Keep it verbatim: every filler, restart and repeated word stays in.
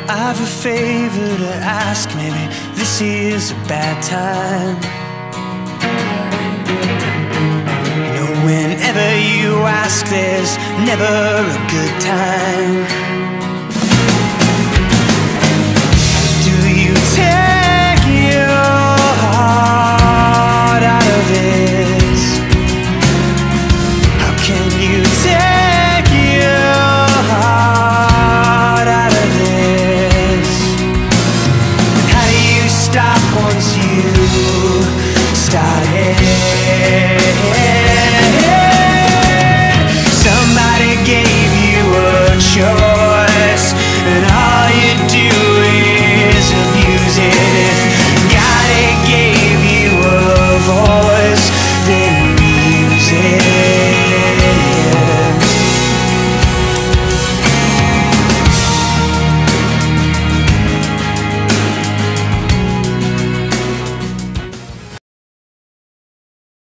I've a favor to ask, maybe this is a bad time. You know, whenever you ask, there's never a good time.